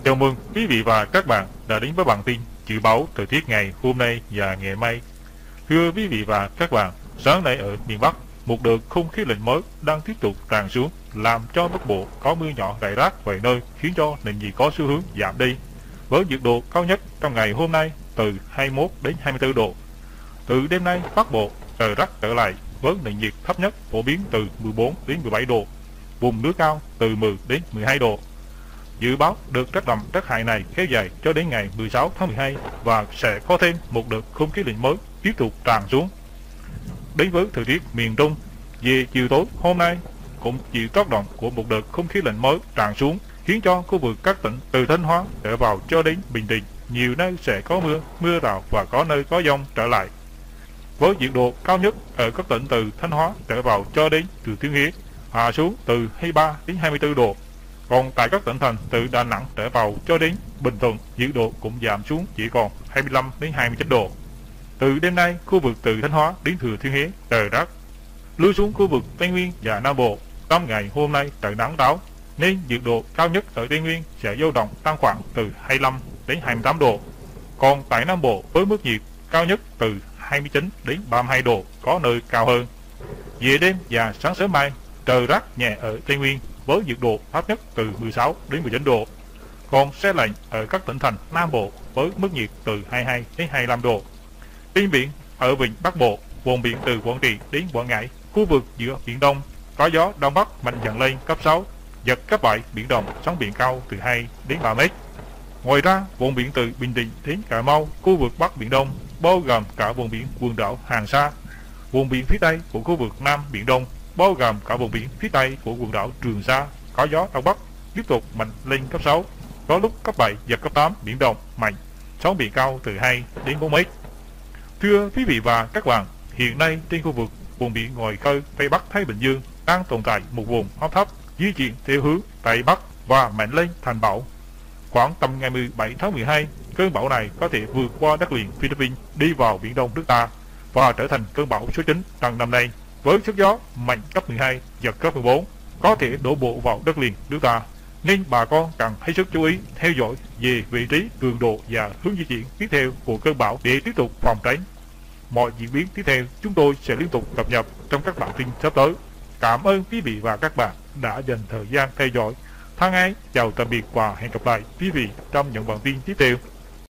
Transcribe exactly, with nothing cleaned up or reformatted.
Chào mừng quý vị và các bạn đã đến với bản tin dự báo thời tiết ngày hôm nay và ngày mai. Thưa quý vị và các bạn, sáng nay ở miền Bắc, một đợt không khí lạnh mới đang tiếp tục tràn xuống, làm cho Bắc Bộ có mưa nhỏ rải rác vài nơi, khiến cho nền nhiệt có xu hướng giảm đi. Với nhiệt độ cao nhất trong ngày hôm nay từ hai mươi mốt đến hai mươi tư độ. Từ đêm nay, Bắc Bộ trời rắc trở lại với nền nhiệt thấp nhất phổ biến từ mười bốn đến mười bảy độ, vùng núi cao từ mười đến mười hai độ. Dự báo đợt rét đậm rét hại này kéo dài cho đến ngày mười sáu tháng mười hai và sẽ có thêm một đợt không khí lạnh mới tiếp tục tràn xuống. Đến với thời tiết miền Trung, về chiều tối hôm nay cũng chịu tác động của một đợt không khí lạnh mới tràn xuống, khiến cho khu vực các tỉnh từ Thanh Hóa trở vào cho đến Bình Định nhiều nơi sẽ có mưa, mưa rào và có nơi có dông trở lại. Với nhiệt độ cao nhất ở các tỉnh từ Thanh Hóa trở vào cho đến Thừa Thiên Huế hạ xuống từ hai mươi ba đến hai mươi tư độ. Còn tại các tỉnh thành từ Đà Nẵng trở vào cho đến Bình Thuận, nhiệt độ cũng giảm xuống chỉ còn hai mươi lăm đến hai mươi chín độ. Từ đêm nay, khu vực từ Thanh Hóa đến Thừa Thiên Huế trời rét. Lui xuống khu vực Tây Nguyên và Nam Bộ, trong ngày hôm nay trời nắng ráo, nên nhiệt độ cao nhất ở Tây Nguyên sẽ dao động tăng khoảng từ hai mươi lăm đến hai mươi tám độ. Còn tại Nam Bộ với mức nhiệt cao nhất từ hai mươi chín đến ba mươi hai độ, có nơi cao hơn. Về đêm và sáng sớm mai, trời rét nhẹ ở Tây Nguyên với nhiệt độ thấp nhất từ mười sáu đến mười chín độ. Còn se lạnh ở các tỉnh thành Nam Bộ với mức nhiệt từ hai mươi hai đến hai mươi lăm độ. Trên biển, ở vịnh Bắc Bộ, vùng biển từ Quảng Trị đến Quảng Ngãi, khu vực giữa Biển Đông có gió Đông Bắc mạnh dần lên cấp sáu, giật cấp bảy, biển động, sóng biển cao từ hai đến ba mét. Ngoài ra, vùng biển từ Bình Định đến Cà Mau, khu vực Bắc Biển Đông, bao gồm cả vùng biển quần đảo Hoàng Sa, vùng biển phía Tây của khu vực Nam Biển Đông, bao gồm cả vùng biển phía Tây của quần đảo Trường Sa, có gió Đông Bắc tiếp tục mạnh lên cấp sáu, có lúc cấp bảy, giật cấp tám, biển động mạnh, sóng biển cao từ hai đến bốn mét. Thưa quý vị và các bạn, hiện nay trên khu vực vùng biển ngoài khơi Tây Bắc Thái Bình Dương đang tồn tại một vùng áp thấp di chuyển theo hướng Tây Bắc và mạnh lên thành bão. Khoảng tầm ngày mười bảy tháng mười hai, cơn bão này có thể vượt qua đất liền Philippines đi vào biển Đông nước ta và trở thành cơn bão số chín trong năm nay, với sức gió mạnh cấp mười hai, giật cấp mười bốn, có thể đổ bộ vào đất liền nước ta. Nên bà con cần hết sức chú ý theo dõi về vị trí, cường độ và hướng di chuyển tiếp theo của cơn bão để tiếp tục phòng tránh. Mọi diễn biến tiếp theo chúng tôi sẽ liên tục cập nhật trong các bản tin sắp tới. Cảm ơn quý vị và các bạn đã dành thời gian theo dõi. Thân ái chào tạm biệt và hẹn gặp lại quý vị trong những bản tin tiếp theo.